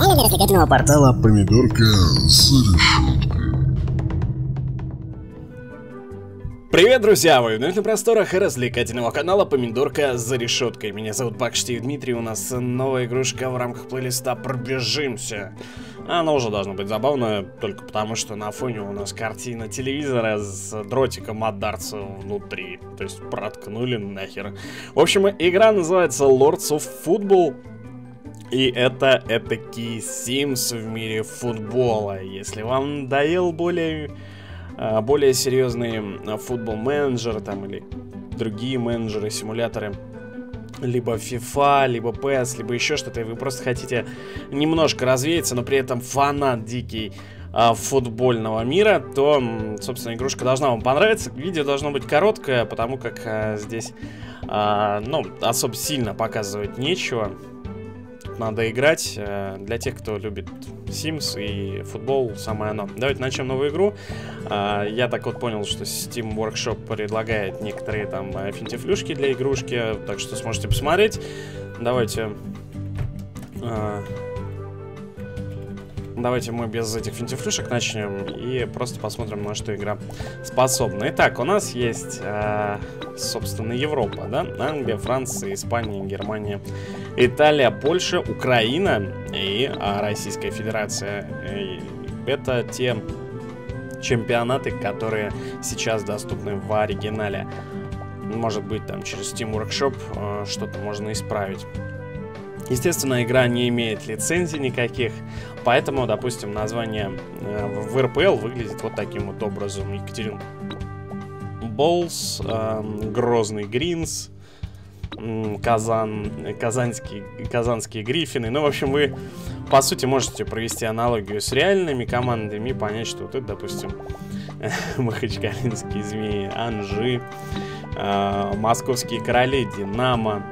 официального развлекательного портала «Помидорка за решеткой». Привет, друзья! Вы на просторах развлекательного канала «Помидорка за решеткой». Меня зовут Бакштейн Дмитрий, у нас новая игрушка в рамках плейлиста «Пробежимся». Она уже должна быть забавная, только потому что на фоне у нас картина телевизора с дротиком от Дартса внутри. То есть проткнули нахер. В общем, игра называется Lords of Football. И это этакий Sims в мире футбола. Если вам надоел более серьезный футбол-менеджер там или другие менеджеры, симуляторы, либо FIFA, либо PES, либо еще что-то, и вы просто хотите немножко развеяться, но при этом фанат дикий футбольного мира, то, собственно, игрушка должна вам понравиться. Видео должно быть короткое, потому как здесь, особо сильно показывать нечего. Надо играть. Для тех, кто любит Sims и футбол, самое оно. Давайте начнем новую игру. Я так вот понял, что Steam Workshop предлагает некоторые там финтифлюшки для игрушки, так что сможете посмотреть. Давайте мы без этих финтифлюшек начнем и просто посмотрим, на что игра способна. Итак, у нас есть, собственно, Европа, да? Англия, Франция, Испания, Германия, Италия, Польша, Украина и Российская Федерация. Это те чемпионаты, которые сейчас доступны в оригинале. Может быть, там через Steam Workshop что-то можно исправить. Естественно, игра не имеет лицензий никаких, поэтому, допустим, название в РПЛ выглядит вот таким вот образом. Екатерин Болс, Грозный Гринс, Казанские Гриффины. Ну, в общем, вы, по сути, можете провести аналогию с реальными командами и понять, что вот это, допустим, Махачкалинские Змеи, Анжи, Московские Короли, Динамо,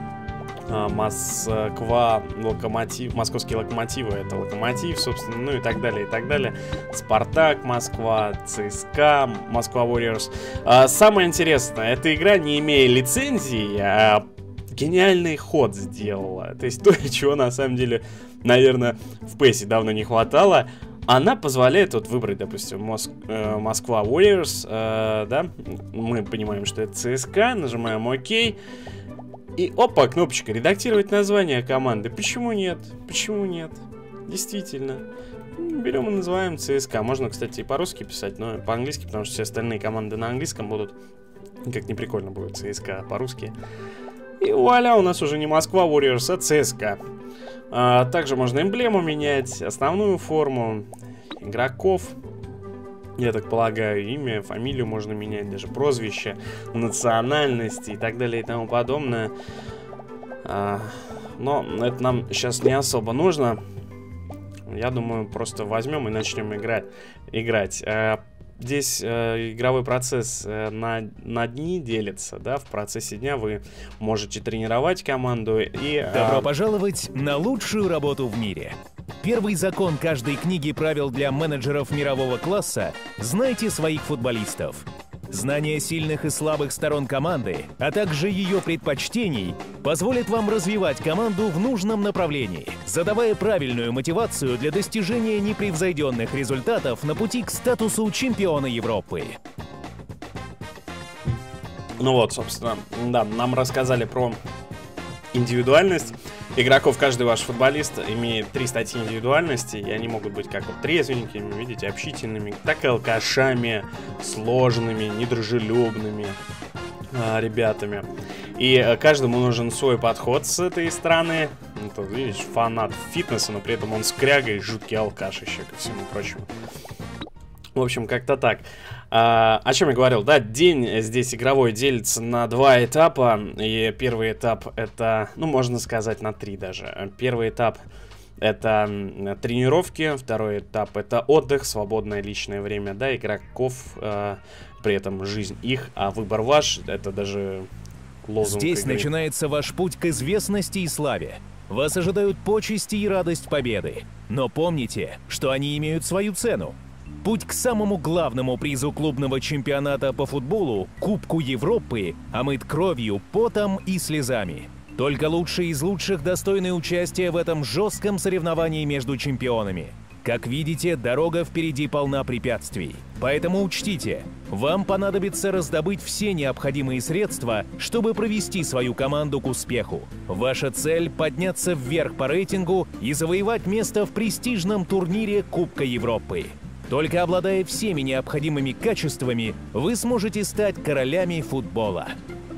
Москва, Локомотив, Московские Локомотивы, это Локомотив, собственно, ну и так далее, и так далее. Спартак, Москва, ЦСКА, Москва Warriors. Самое интересное, эта игра, не имея лицензии, гениальный ход сделала. То есть то, чего на самом деле, наверное, в PES давно не хватало. Она позволяет вот выбрать, допустим, Москва Warriors, да, мы понимаем, что это ЦСКА, нажимаем ОК. И опа, кнопочка «Редактировать название команды». Почему нет? Почему нет? Действительно. Берем и называем ЦСКА. Можно, кстати, и по-русски писать, но по-английски, потому что все остальные команды на английском будут. Как не прикольно будет ЦСКА по-русски. И вуаля, у нас уже не Москва Warriors, а ЦСКА. Также можно эмблему менять, основную форму, игроков. Я так полагаю, имя, фамилию можно менять, даже прозвище, национальность и так далее и тому подобное. Но это нам сейчас не особо нужно. Я думаю, просто возьмем и начнем играть. Здесь игровой процесс на дни делится, да, в процессе дня вы можете тренировать команду и... Добро пожаловать на лучшую работу в мире. Первый закон каждой книги правил для менеджеров мирового класса – знайте своих футболистов. Знание сильных и слабых сторон команды, а также ее предпочтений, позволит вам развивать команду в нужном направлении, задавая правильную мотивацию для достижения непревзойденных результатов на пути к статусу чемпиона Европы. Ну вот, собственно, да, нам рассказали про индивидуальность игроков. Каждый ваш футболист имеет 3 статьи индивидуальности, и они могут быть как вот трезвенькими, видите, общительными, так и алкашами, сложными, недружелюбными ребятами. И каждому нужен свой подход с этой стороны. Тут, видишь, фанат фитнеса, но при этом он скряга и жуткий алкаш еще, ко всему прочему. В общем, как-то так. О чем я говорил, да, день здесь игровой делится на 2 этапа. И первый этап это, ну, можно сказать, на 3 даже. Первый этап это тренировки, второй этап это отдых, свободное личное время, да, игроков, при этом жизнь их, а выбор ваш, это даже лозунг Здесь игры. начинается ваш путь к известности и славе. Вас ожидают почести и радость победы. Но помните, что они имеют свою цену. Путь к самому главному призу клубного чемпионата по футболу, Кубку Европы, омыт кровью, потом и слезами. Только лучшие из лучших достойны участия в этом жестком соревновании между чемпионами. Как видите, дорога впереди полна препятствий. Поэтому учтите, вам понадобится раздобыть все необходимые средства, чтобы провести свою команду к успеху. Ваша цель – подняться вверх по рейтингу и завоевать место в престижном турнире Кубка Европы. Только обладая всеми необходимыми качествами, вы сможете стать королями футбола.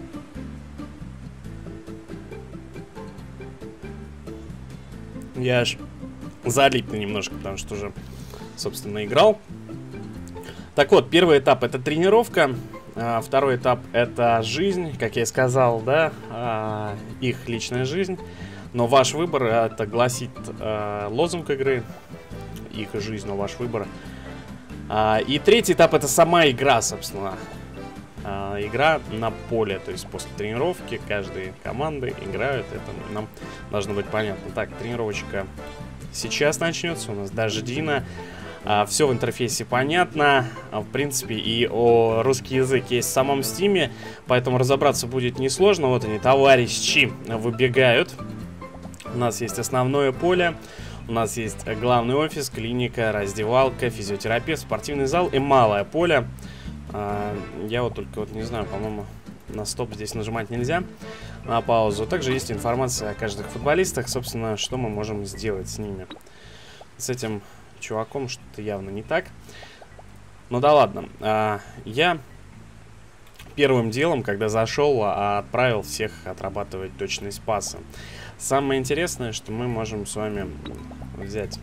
Я аж залипну немножко, потому что уже, собственно, играл. Так вот, первый этап — это тренировка. Второй этап — это жизнь, как я и сказал, да, их личная жизнь. Но ваш выбор — это гласит лозунг игры. Их жизнь, но ваш выбор. И третий этап — это сама игра, собственно. Игра на поле, то есть после тренировки каждой команды играют, это нам должно быть понятно. Так, тренировочка сейчас начнется, у нас дождина, все в интерфейсе понятно, в принципе, и русский язык есть в самом стиме, поэтому разобраться будет несложно. Вот они, товарищи, выбегают. У нас есть основное поле, у нас есть главный офис, клиника, раздевалка, физиотерапевт, спортивный зал и малое поле. Я вот только не знаю, по-моему, на стоп здесь нажимать нельзя, на паузу. Также есть информация о каждых футболистах, собственно, что мы можем сделать с ними. С этим чуваком что-то явно не так. Ну да ладно. Я первым делом, когда зашел, отправил всех отрабатывать точность паса. Самое интересное, что мы можем с вами взять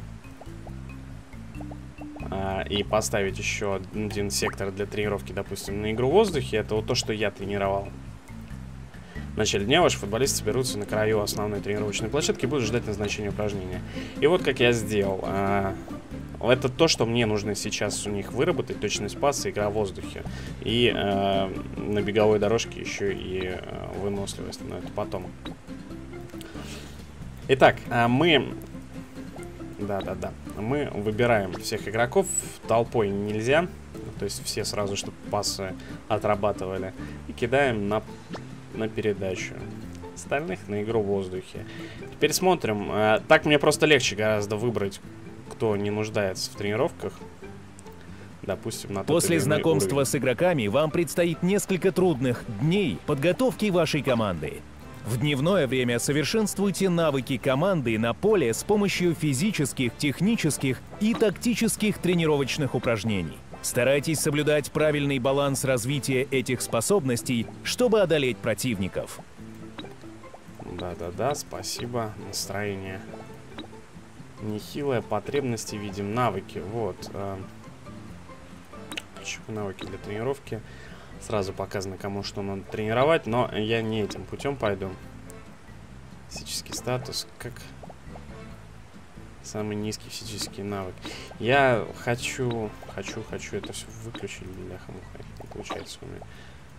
и поставить еще один сектор для тренировки, допустим, на игру в воздухе. Это вот то, что я тренировал. В начале дня ваши футболисты соберутся на краю основной тренировочной площадки и будут ждать назначения упражнения. И вот как я сделал. Это то, что мне нужно сейчас у них выработать: точность паса, игра в воздухе. И на беговой дорожке еще и выносливость. Но это потом. Итак, мы выбираем всех игроков. Толпой нельзя. То есть все сразу, чтобы пасы отрабатывали. И кидаем на передачу. Остальных на игру в воздухе. Теперь смотрим. Так мне просто легче гораздо выбрать, кто не нуждается в тренировках. Допустим, на После знакомства уровень. с игроками вам предстоит несколько трудных дней подготовки вашей команды. В дневное время совершенствуйте навыки команды на поле с помощью физических, технических и тактических тренировочных упражнений. Старайтесь соблюдать правильный баланс развития этих способностей, чтобы одолеть противников. Да, спасибо. Настроение нехилое. Потребности видим. Навыки. Вот. Навыки для тренировки. Сразу показано, кому что надо тренировать, но я не этим путем пойду. Физический статус, как самый низкий физический навык. Я хочу это все выключить, бляха-муха, не получается у меня.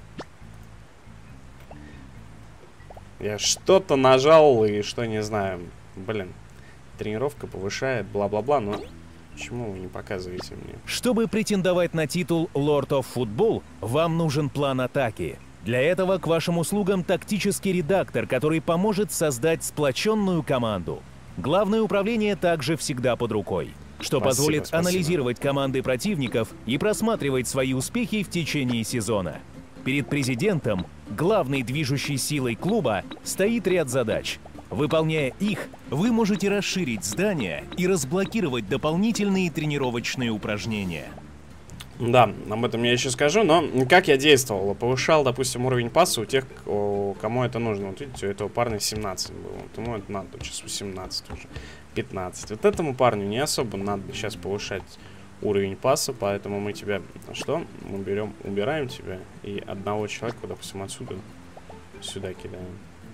Я что-то нажал и что, не знаю, блин, тренировка повышает, бла-бла-бла, но... Почему вы не показываете мне? Чтобы претендовать на титул Lord of Football, вам нужен план атаки. Для этого к вашим услугам тактический редактор, который поможет создать сплоченную команду. Главное управление также всегда под рукой, что позволит анализировать команды противников и просматривать свои успехи в течение сезона. Перед президентом, главной движущей силой клуба, стоит ряд задач. Выполняя их, вы можете расширить здание и разблокировать дополнительные тренировочные упражнения. Да, об этом я еще скажу, но как я действовал? Повышал, допустим, уровень паса у тех, кому это нужно. Вот видите, у этого парня 17 было. Вот ему это надо, сейчас 18 уже, 15. Вот этому парню не особо надо сейчас повышать уровень паса, поэтому мы тебя, что? Мы убираем тебя и одного человека, допустим, отсюда сюда кидаем.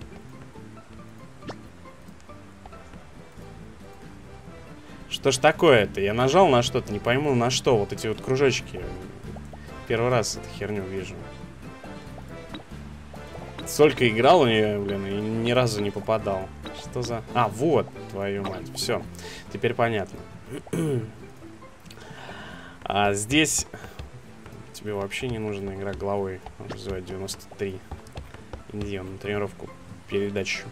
Что ж такое-то? Я нажал на что-то, не пойму на что. Вот эти вот кружочки. Первый раз эту херню вижу. Столько играл у нее, блин, и ни разу не попадал. Что за... А, вот, твою мать. Все, теперь понятно. А здесь тебе вообще не нужна игра головой. Он вызывает 93. Иди, он на тренировку передачу.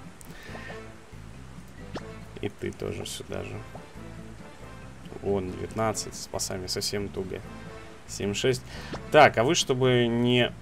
И ты тоже сюда же. Вон, 19, с пасами совсем туго. 7-6. Так, а вы, чтобы не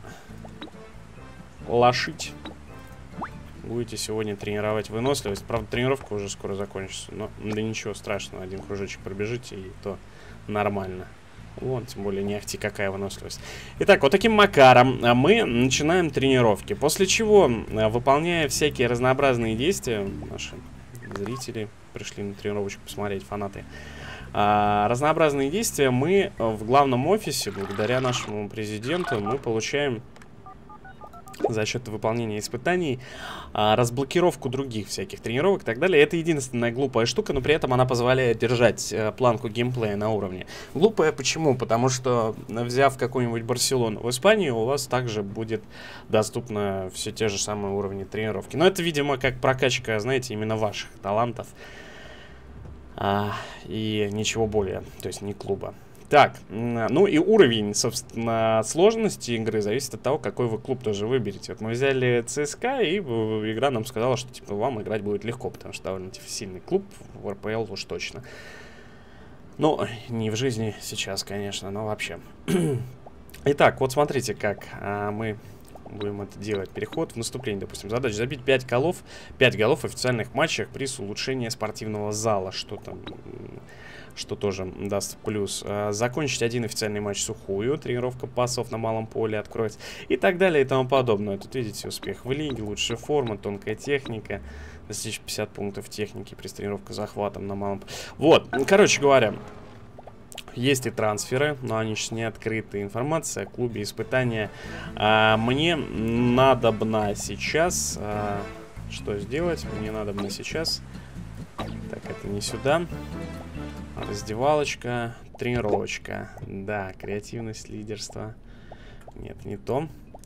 лошить, будете сегодня тренировать выносливость. Правда, тренировка уже скоро закончится. Но да ничего страшного, один кружочек пробежите, и то нормально. Вон, тем более не ахти какая выносливость. Итак, вот таким макаром мы начинаем тренировки. После чего, выполняя всякие разнообразные действия, наши зрители пришли на тренировочку посмотреть, фанаты. Разнообразные действия мы в главном офисе, благодаря нашему президенту, мы получаем за счет выполнения испытаний разблокировку других всяких тренировок и так далее. Это единственная глупая штука, но при этом она позволяет держать планку геймплея на уровне. Глупая почему? Потому что, взяв какую-нибудь Барселону в Испании, у вас также будет доступно все те же самые уровни тренировки. Но это, видимо, как прокачка, знаете, именно ваших талантов. И ничего более, то есть не клуба. Так, ну и уровень, собственно, сложности игры зависит от того, какой вы клуб тоже выберете. Вот мы взяли ЦСКА, и игра нам сказала, что типа вам играть будет легко, потому что довольно сильный клуб, в РПЛ уж точно. Ну, не в жизни сейчас, конечно, но вообще. Итак, вот смотрите, как мы будем это делать. Переход в наступление, допустим. Задача забить 5 голов в официальных матчах приз улучшения спортивного зала. Что там, что тоже даст плюс. Закончить один официальный матч сухую. Тренировка пасов на малом поле откроется. И так далее и тому подобное. Тут видите успех в лиге, лучшая форма, тонкая техника. Достичь 50 пунктов техники при тренировке захватом на малом поле. Вот, короче говоря. Есть и трансферы, но они сейчас не открыты. Информация о клубе, испытания. Мне надобно сейчас... что сделать? Мне надобно сейчас... Так, это не сюда. Раздевалочка, тренировочка. Да, креативность, лидерство. Нет, не то.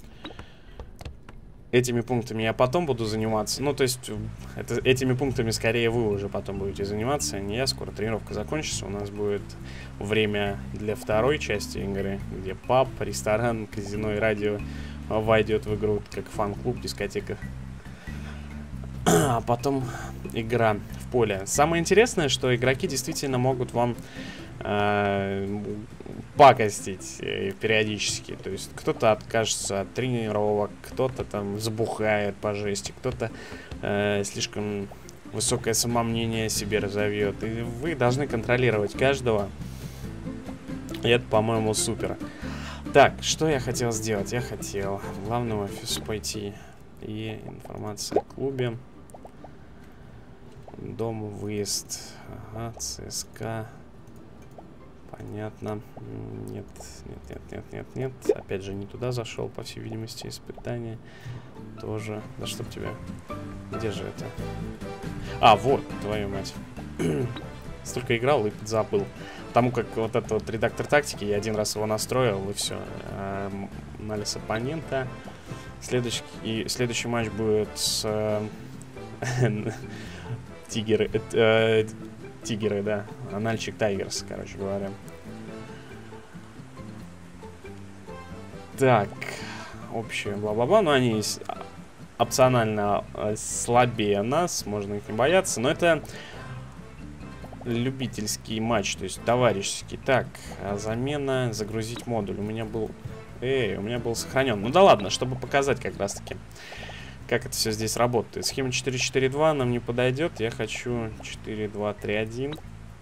Этими пунктами я потом буду заниматься. Ну, то есть, этими пунктами скорее вы уже потом будете заниматься, а не я. Скоро тренировка закончится. У нас будет время для второй части игры, где паб, ресторан, казино и радио войдет в игру, как фан-клуб, дискотека. А потом игра в поле. Самое интересное, что игроки действительно могут вам пакостить периодически. То есть кто-то откажется от тренировок, кто-то там забухает по жести, кто-то слишком высокое самомнение себе разовьет. И вы должны контролировать каждого. И это, по-моему, супер. Так, что я хотел сделать? Я хотел в главный офис пойти. И информация о клубе. Дом, выезд. Ага, ЦСКА. Понятно. Нет. Опять же, не туда зашел, по всей видимости, испытание. Тоже. Да чтоб тебя. Где же это? А, вот, твою мать. Столько играл и забыл. Потому как вот этот вот редактор тактики, я один раз его настроил, и все. Анализ оппонента. Следующий матч будет с Тигеры, да. Анальчик Тайгерс, короче говоря. Так. Общее бла-бла-бла. Но они опционально слабее нас. Можно их не бояться. Но это любительский матч. То есть товарищеский. Так. Замена. Загрузить модуль. У меня был сохранен. Ну да ладно, чтобы показать как раз-таки, как это все здесь работает. Схема 4-4-2 нам не подойдет. Я хочу 4-2-3-1.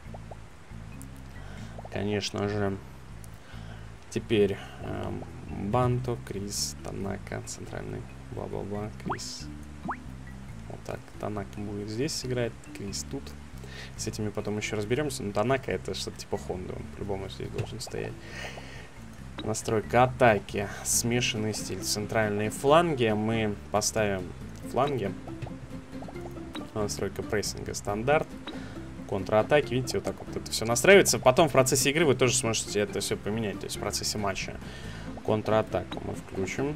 Конечно же. Теперь Банто, Крис, Танака, центральный, бла-бла-бла, Крис. Вот так, Танака будет здесь играть, Крис тут. С этими потом еще разберемся. Но Танака это что-то типа Хонды, он по-любому здесь должен стоять. Настройка атаки. Смешанный стиль. Центральные фланги. Мы поставим фланги. Настройка прессинга стандарт. Контратаки. Видите, вот так вот это все настраивается. Потом в процессе игры вы тоже сможете это все поменять. То есть в процессе матча. Контратаку мы включим.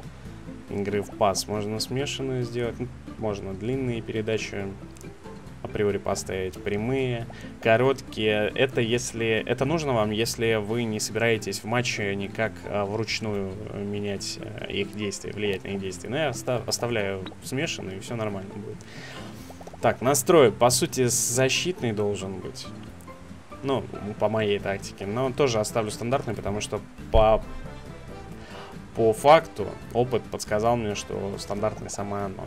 Игры в пас можно смешанную сделать. Можно длинные передачи априори поставить прямые, короткие. Это нужно вам, если вы не собираетесь в матче никак вручную менять их действия, влиять на их действия. Но я оставляю смешанные, и все нормально будет. Так, настрой, по сути, защитный должен быть. Ну, по моей тактике. Но тоже оставлю стандартный, потому что по факту опыт подсказал мне, что стандартный самое оно.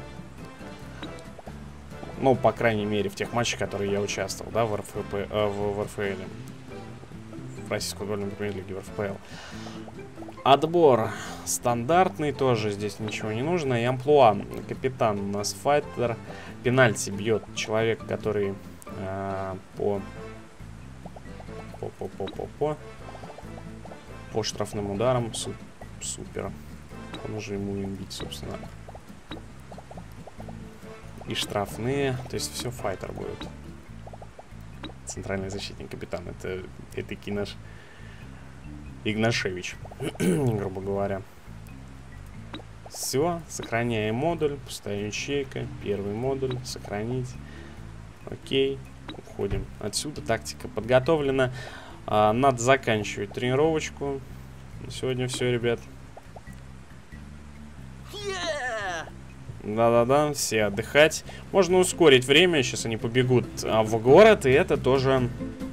Ну, по крайней мере, в тех матчах, в которые я участвовал, да, в РФЛ. В Российской футбольной премьер-лиге, в РФПЛ. Отбор стандартный, тоже здесь ничего не нужно. И амплуа. Капитан у нас файтер. Пенальти бьет человек, который по штрафным ударам. Супер. Он уже ему бить, собственно. И штрафные. То есть все файтер будет. Центральный защитник, капитан. Это этакий наш Игнашевич, грубо говоря. Все, сохраняем модуль. Пустая ячейка. Первый модуль. Сохранить. Окей. Уходим отсюда. Тактика подготовлена. Надо заканчивать тренировочку. На сегодня все, ребят. Да-да-да, все отдыхать. Можно ускорить время. Сейчас они побегут в город. И это тоже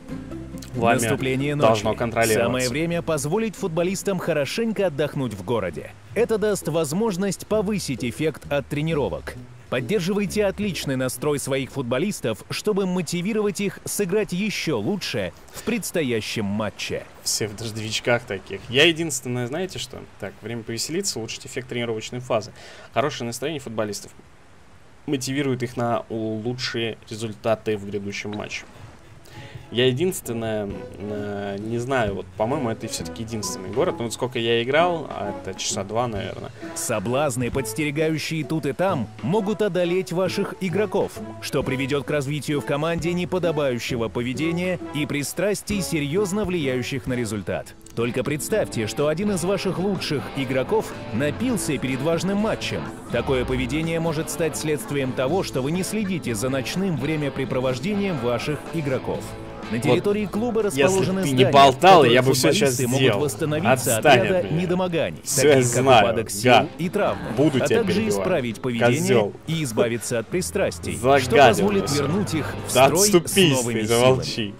вами должно контролироваться. Самое время позволить футболистам хорошенько отдохнуть в городе. Это даст возможность повысить эффект от тренировок. Поддерживайте отличный настрой своих футболистов, чтобы мотивировать их сыграть еще лучше в предстоящем матче. Все в дождевичках таких. Я единственное, знаете что? Так, время повеселиться, улучшить эффект тренировочной фазы. Хорошее настроение футболистов мотивирует их на лучшие результаты в грядущем матче. Я единственное, не знаю, вот, по-моему, это все-таки единственный город. Ну, вот сколько я играл, а это часа 2, наверное. Соблазны, подстерегающие тут и там, могут одолеть ваших игроков, что приведет к развитию в команде неподобающего поведения и пристрастий, серьезно влияющих на результат. Только представьте, что один из ваших лучших игроков напился перед важным матчем. Такое поведение может стать следствием того, что вы не следите за ночным времяпрепровождением ваших игроков. На территории клуба расположены здания, не болтал, я бы все сейчас могут сделал. восстановиться от ряда недомоганий, все таких как упадок сил и травмы, буду а также перебивать. Исправить поведение Козел. И избавиться от пристрастий, Загадил что позволит все. вернуть их в Да строй отступись, с новыми ты, силами. замолчи.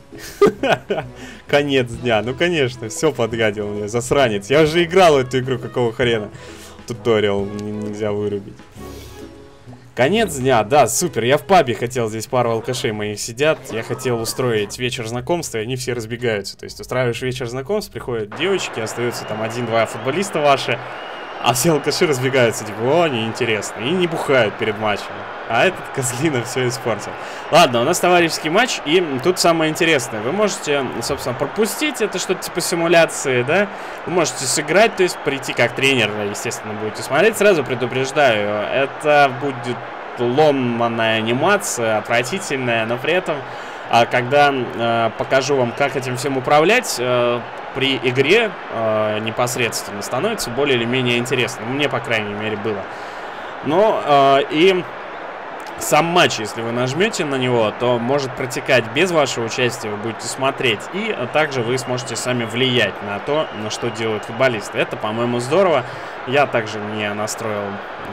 Конец дня. Ну, конечно, все подгадил мне, засранец. Я уже играл в эту игру, какого хрена. Туториал нельзя вырубить. Конец дня, да, супер. Я в пабе хотел, здесь пару алкашей моих сидят. Я хотел устроить вечер знакомства, и они все разбегаются. То есть устраиваешь вечер знакомств, приходят девочки, остаются там 1-2 футболиста ваши, а все алкаши разбегаются, типа, о, неинтересно. И не бухают перед матчем. А этот козлина все испортил. Ладно, у нас товарищеский матч, и тут самое интересное. Вы можете, собственно, пропустить, это что-то типа симуляции, да? Вы можете сыграть, то есть прийти как тренер, естественно, будете смотреть. Сразу предупреждаю, это будет ломаная анимация, отвратительная, но при этом, когда покажу вам, как этим всем управлять, при игре непосредственно становится более или менее интересно. Мне, по крайней мере, было. Но и сам матч, если вы нажмете на него, то может протекать без вашего участия, вы будете смотреть. И также вы сможете сами влиять на то, на что делают футболисты. Это, по-моему, здорово. Я также не настроил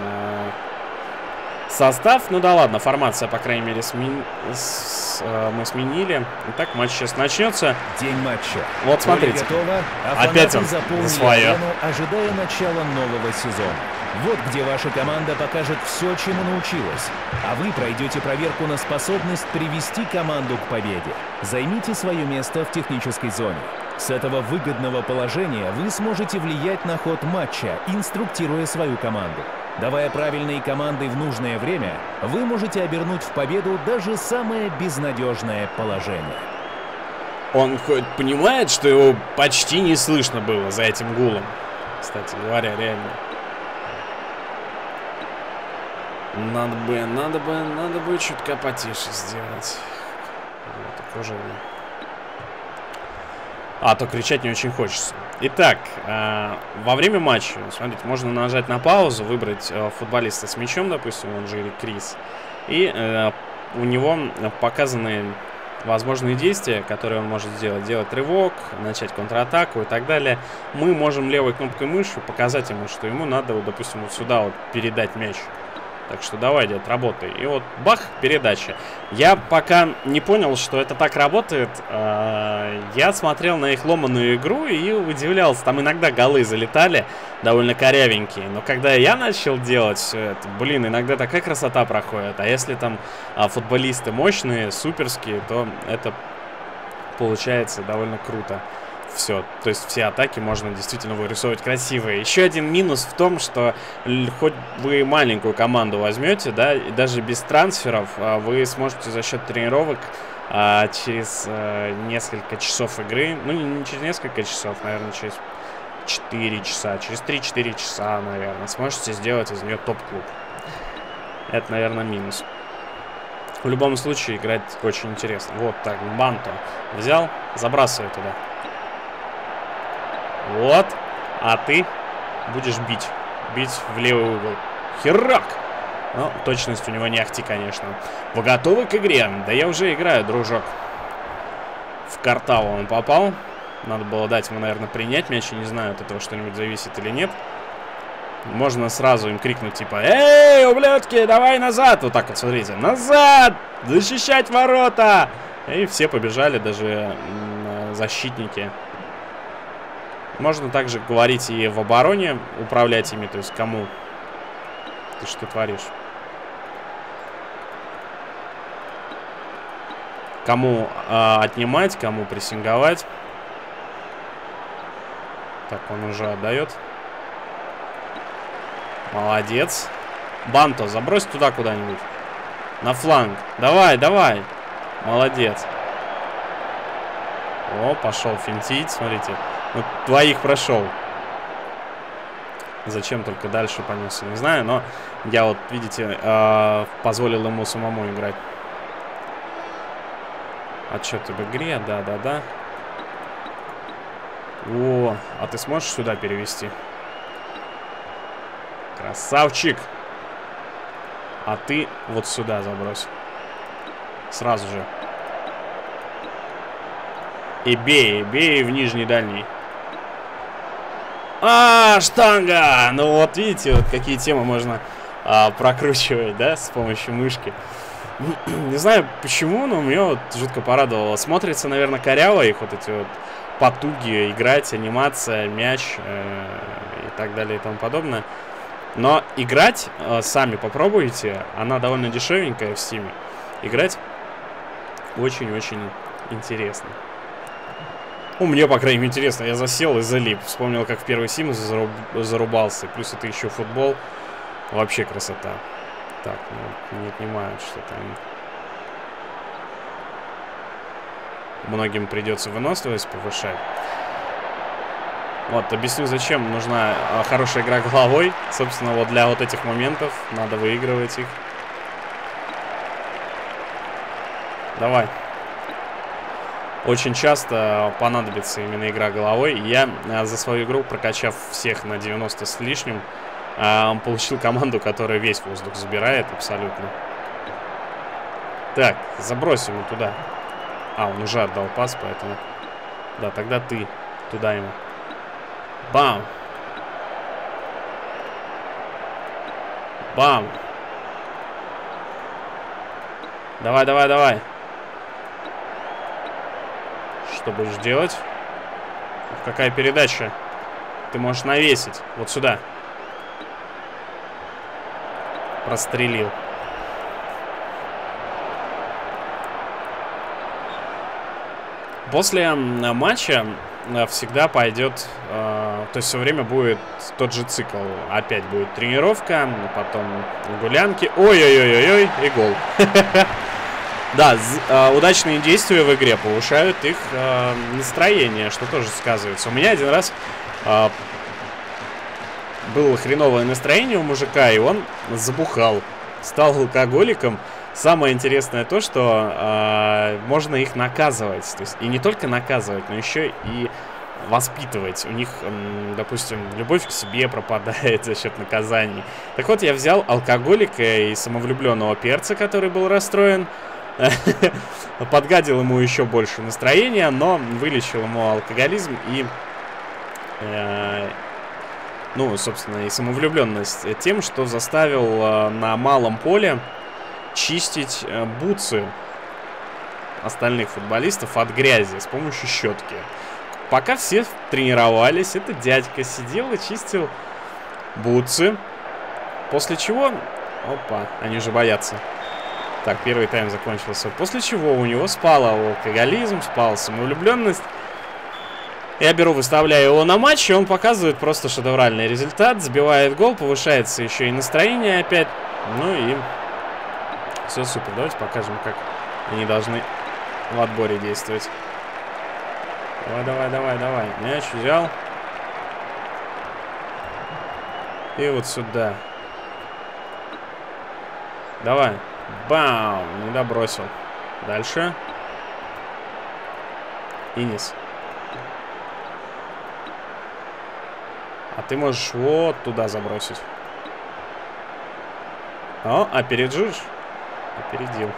состав. Ну да ладно, формация, по крайней мере, мы сменили. Итак, матч сейчас начнется. День матча. Вот смотрите. Готово, а опять он свое. Ожидая начала нового сезона. Вот где ваша команда покажет все, чему научилась. А вы пройдете проверку на способность привести команду к победе. Займите свое место в технической зоне. С этого выгодного положения вы сможете влиять на ход матча, инструктируя свою команду. Давая правильные команды в нужное время, вы можете обернуть в победу даже самое безнадежное положение. Он хоть понимает, что его почти не слышно было за этим гулом. Кстати говоря, реально. Надо бы чутка потише сделать. Вот, уже... А то кричать не очень хочется. Итак, во время матча, смотрите, можно нажать на паузу, выбрать футболиста с мячом, допустим, он же или Крис, и у него показаны возможные действия, которые он может сделать. Делать рывок, начать контратаку и так далее. Мы можем левой кнопкой мыши показать ему, что ему надо, вот, допустим, вот сюда вот передать мяч. Так что давай, дед, работай. И вот бах, передача. Я пока не понял, что это так работает. Я смотрел на их ломаную игру и удивлялся. Там иногда голы залетали довольно корявенькие. Но когда я начал делать все это, блин, иногда такая красота проходит. А если там футболисты мощные, суперские, то это получается довольно круто. Все, то есть все атаки можно действительно вырисовывать красивые. Еще один минус в том, что хоть вы маленькую команду возьмете, да, и даже без трансферов, вы сможете за счет тренировок через несколько часов игры, ну не через несколько часов, наверное, через 4 часа, через 3-4 часа, наверное, сможете сделать из нее топ-клуб. Это, наверное, минус. В любом случае играть очень интересно. Вот так, Банто взял, забрасывай туда. Вот, а ты будешь бить. Бить в левый угол. Херак! Ну, точность у него не ахти, конечно. Вы готовы к игре? Да я уже играю, дружок. В Картаву он попал. Надо было дать ему, наверное, принять мяч. Я не знаю, от этого что-нибудь зависит или нет. Можно сразу им крикнуть, типа: «Эй, ублюдки, давай назад!» Вот так вот, смотрите. «Назад! Защищать ворота!» И все побежали, даже защитники. Можно также говорить и в обороне, управлять ими, то есть кому ты что творишь. Кому отнимать, кому прессинговать. Так, он уже отдает. Молодец. Банто, забрось туда куда-нибудь. На фланг. Давай, давай. Молодец. О, пошел финтить, смотрите. Вот двоих прошел. Зачем только дальше понесся, не знаю. Но я вот, видите, позволил ему самому играть. Отчет об игре, да-да-да. О, а ты сможешь сюда перевести? Красавчик. А ты вот сюда забрось. Сразу же. И бей в нижний дальний. Штанга! Ну вот видите, вот какие темы можно прокручивать, да, с помощью мышки. Не знаю почему, но меня вот жутко порадовало. Смотрится, наверное, коряво их вот эти вот потуги играть, анимация, мяч и так далее и тому подобное. Но играть сами попробуйте. Она довольно дешевенькая в Steam. Играть очень-очень интересно. Ну, мне, по крайней мере, интересно. Я засел и залип. Вспомнил, как в первый Sims зарубался. Плюс это еще футбол. Вообще красота. Так, ну, не отнимают что-то. Многим придется выносливость повышать. Вот, объясню, зачем нужна хорошая игра головой. Собственно, вот для вот этих моментов надо выигрывать их. Давай. Очень часто понадобится именно игра головой. Я за свою игру, прокачав всех на 90 с лишним, получил команду, которая весь воздух забирает абсолютно. Так, забросим его туда. Он уже отдал пас, поэтому... Да, тогда ты туда ему. Бам! Бам! Давай, давай, давай. Что будешь делать? Какая передача? Ты можешь навесить. Вот сюда. Прострелил. После матча всегда пойдет, то есть все время будет тот же цикл. Опять будет тренировка, потом гулянки. Ой-ой-ой-ой, и гол. Да, удачные действия в игре повышают их настроение, что тоже сказывается. У меня один раз было хреновое настроение у мужика, и он забухал, стал алкоголиком. Самое интересное то, что можно их наказывать. То есть, и не только наказывать, но еще и воспитывать. У них, допустим, любовь к себе пропадает за счет наказаний. Так вот, я взял алкоголика и самовлюбленного перца, который был расстроен, подгадил ему еще больше настроения, но вылечил ему алкоголизм и, ну, собственно, и самовлюбленность тем, что заставил на малом поле чистить бутсы остальных футболистов от грязи с помощью щетки. Пока все тренировались, этот дядька сидел и чистил бутсы. После чего... Опа, они же боятся. Так, первый тайм закончился. После чего у него спал алкоголизм, спала самовлюбленность. Я беру, выставляю его на матч, и он показывает просто шедевральный результат. Забивает гол, повышается еще и настроение опять. Ну и все супер. Давайте покажем, как они должны в отборе действовать. Давай, давай, давай, давай. Мяч взял. И вот сюда. Давай. Бам! Не добросил. Дальше. Инис. А ты можешь вот туда забросить. О, опередишь? Опередил.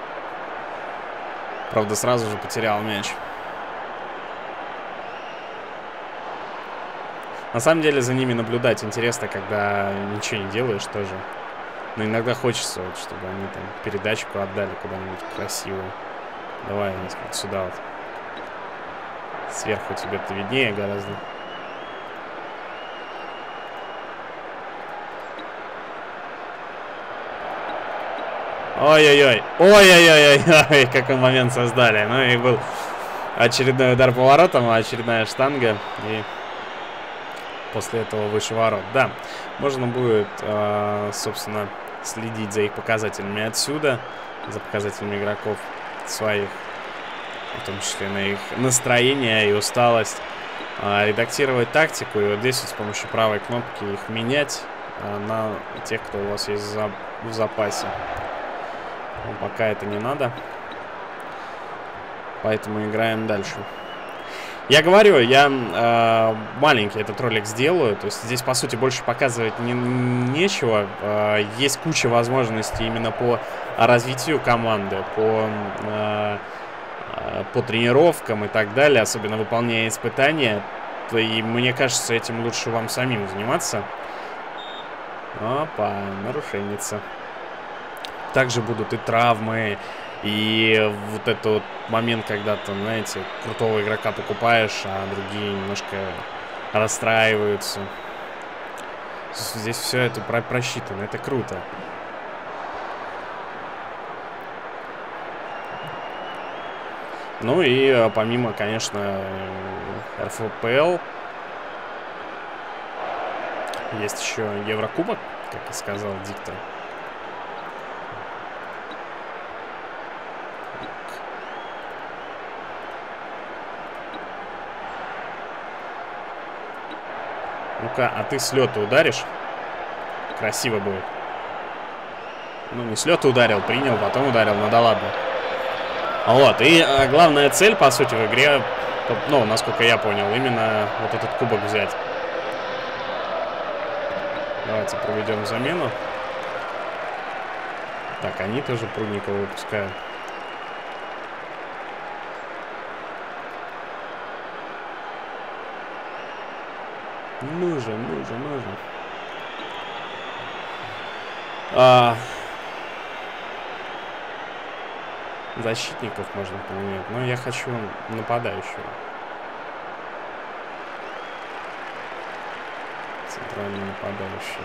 Правда, сразу же потерял мяч. На самом деле за ними наблюдать интересно, когда ничего не делаешь тоже. Но иногда хочется, вот, чтобы они там передачку отдали куда-нибудь красивую. Давай вот сюда вот. Сверху тебе-то виднее гораздо. Ой-ой-ой. Ой-ой-ой-ой. Какой момент создали. Ну и был очередной удар по воротам, очередная штанга. И после этого выше ворот. Да, можно будет, собственно, следить за их показателями отсюда. За показателями игроков своих. В том числе на их настроение и усталость. Редактировать тактику. И вот здесь вот с помощью правой кнопки их менять на тех, кто у вас есть в запасе. Но пока это не надо. Поэтому играем дальше. Я говорю, я маленький этот ролик сделаю. То есть здесь, по сути, больше показывать нечего. Есть куча возможностей именно по развитию команды, по тренировкам и так далее. Особенно выполняя испытания. И мне кажется, этим лучше вам самим заниматься. Опа, нарушенница. Также будут и травмы, и вот этот вот момент, когда ты, знаете, крутого игрока покупаешь, а другие немножко расстраиваются. Здесь все это просчитано, это круто. Ну и помимо, конечно, РФПЛ, есть еще Еврокубок, как и сказал диктор. Ну-ка, а ты с лета ударишь? Красиво будет. Ну, не с лета ударил, принял, потом ударил, ну да ладно. Вот, и главная цель, по сути, в игре, ну, насколько я понял, именно вот этот кубок взять. Давайте проведем замену. Так, они тоже Прудникова выпускают. Нужен. Защитников можно поменять, но я хочу нападающего. Центральный нападающий.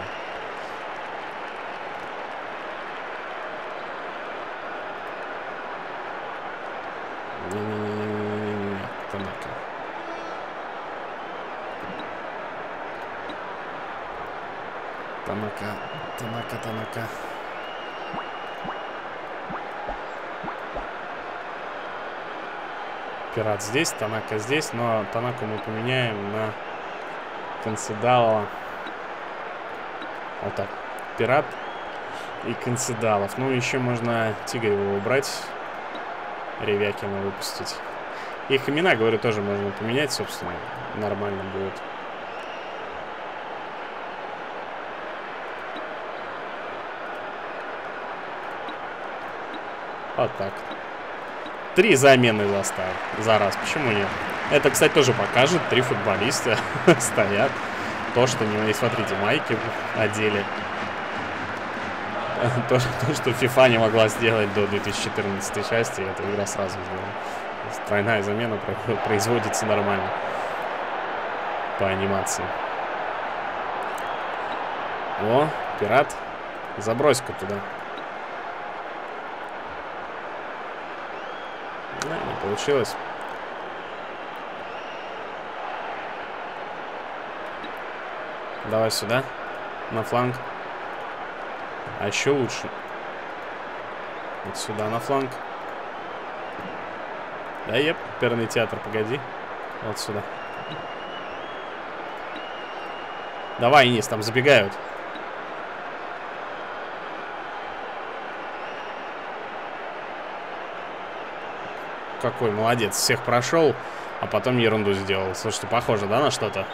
Не-не-не-не-не-не-не. Танака. Танака. Пират здесь, Танака здесь, но Танаку мы поменяем на Концедалова. Вот так. Пират и Концедалов. Ну, еще можно Тигрева убрать. Ревякина выпустить. Их имена, говорю, тоже можно поменять, собственно. Нормально будет. Вот так. 3 замены заставил за раз. Почему нет? Это, кстати, тоже покажет. 3 футболиста стоят. То, что не... Смотрите, майки одели. То, что FIFA не могла сделать до 2014 части, эта игра сразу сделала. Тройная замена производится нормально. По анимации. О, пират. Забрось-ка туда. Не получилось. Давай сюда. На фланг. А еще лучше. Вот сюда на фланг. Да, еп, оперный театр, погоди. Вот сюда. Давай, Инис, там забегают. Какой молодец, всех прошел, а потом ерунду сделал. Слушайте, похоже, да, на что-то?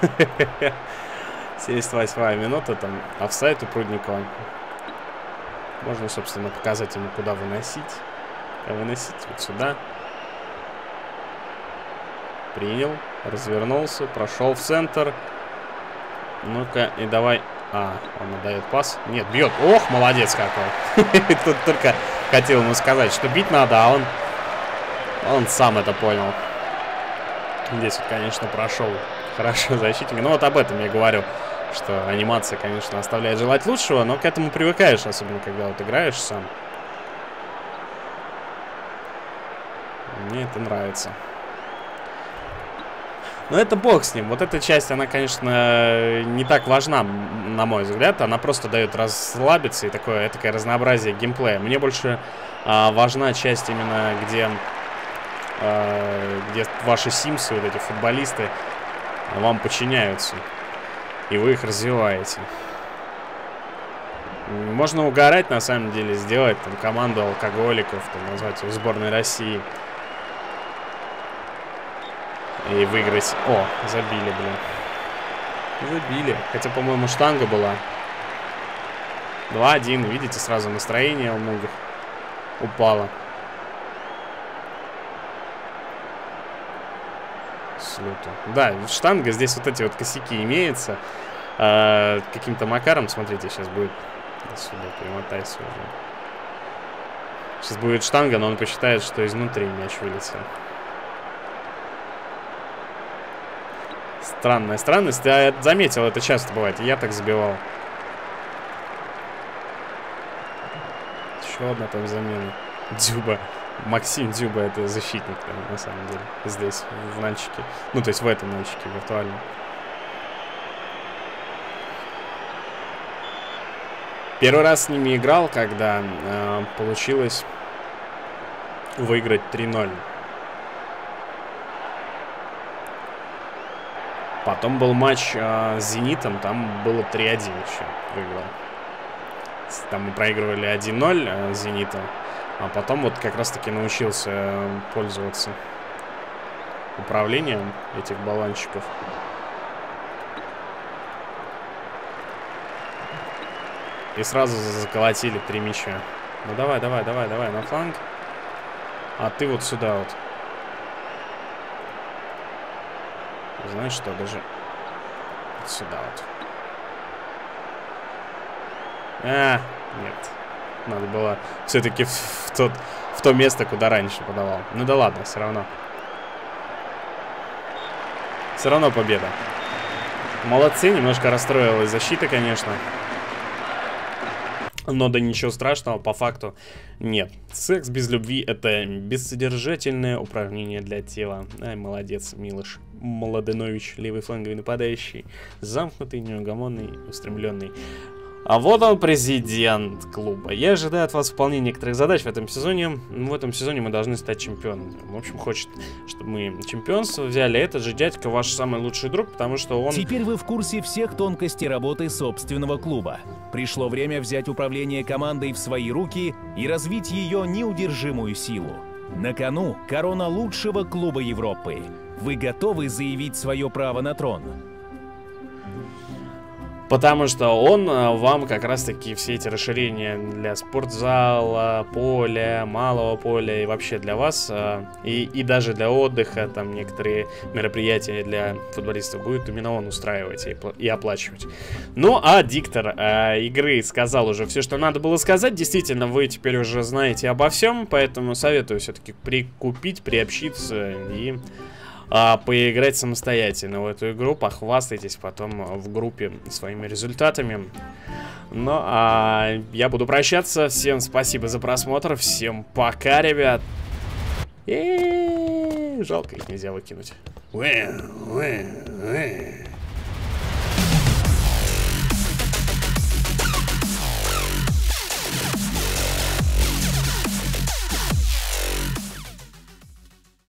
78-я минута, там офсайд у Прудникова. Можно, собственно, показать ему, куда выносить. Выносить вот сюда. Принял, развернулся, прошел в центр. Ну-ка, и давай. А, он отдает пас. Нет, бьет. Ох, молодец какой. Тут только хотел ему сказать, что бить надо, а он сам это понял. Здесь вот, конечно, прошел хорошо защитник. Ну вот об этом я говорю, что анимация, конечно, оставляет желать лучшего, но к этому привыкаешь, особенно когда вот играешь сам. Мне это нравится. Но это бог с ним. Вот эта часть, она, конечно, не так важна, на мой взгляд. Она просто дает расслабиться и такое разнообразие геймплея. Мне больше важна часть именно, где ваши симсы, вот эти футболисты, вам подчиняются. И вы их развиваете. Можно угорать, на самом деле, сделать там команду алкоголиков, там, назвать ее сборной России. И выиграть. О, забили, блин. Забили. Хотя, по-моему, штанга была. 2-1. Видите, сразу настроение у многих упало. С люту. Да, штанга. Здесь вот эти вот косяки имеются. Каким-то макаром, смотрите, сейчас будет. Сюда перемотайся уже. Сейчас будет штанга, но он посчитает, что изнутри мяч вылетел. Странная странность. Я заметил, это часто бывает. Я так забивал. Еще одна там замена. Дзюба. Максим Дзюба, это защитник, там, на самом деле. Здесь, в нальчике. Ну, то есть в этом нальчике виртуально. Первый раз с ними играл, когда получилось выиграть 3-0. Потом был матч с Зенитом, там было 3-1 еще выиграл. Там мы проигрывали 1-0 с Зенитом, а потом вот как раз-таки научился пользоваться управлением этих баллончиков. И сразу заколотили 3 мяча. Ну давай, давай, давай, давай, на фланг. А ты вот сюда вот. Знаешь что, даже вот сюда вот. Нет. Надо было все-таки в то место, куда раньше подавал. Ну да ладно, все равно. Все равно победа. Молодцы, немножко расстроилась защита, конечно. Но да ничего страшного, по факту нет. Секс без любви — это бессодержательное упражнение для тела. Ай, молодец, Милош Младенович, левый фланговый нападающий. Замкнутый, неугомонный, устремленный. А вот он, президент клуба. Я ожидаю от вас выполнения некоторых задач в этом сезоне. В этом сезоне мы должны стать чемпионами. В общем, хочет, чтобы мы чемпионство взяли. Этот же дядька ваш самый лучший друг, потому что он... Теперь вы в курсе всех тонкостей работы собственного клуба. Пришло время взять управление командой в свои руки и развить ее неудержимую силу. На кону корона лучшего клуба Европы. Вы готовы заявить свое право на трон? Потому что он вам как раз-таки все эти расширения для спортзала, поля, малого поля и вообще для вас, и даже для отдыха, там некоторые мероприятия для футболистов будет именно он устраивать и оплачивать. Ну, а диктор игры сказал уже все, что надо было сказать. Действительно, вы теперь уже знаете обо всем, поэтому советую все-таки прикупить, приобщиться и... поиграть самостоятельно в эту игру, похвастайтесь потом в группе своими результатами. Ну, а я буду прощаться. Всем спасибо за просмотр. Всем пока, ребят. Жалко, их нельзя выкинуть.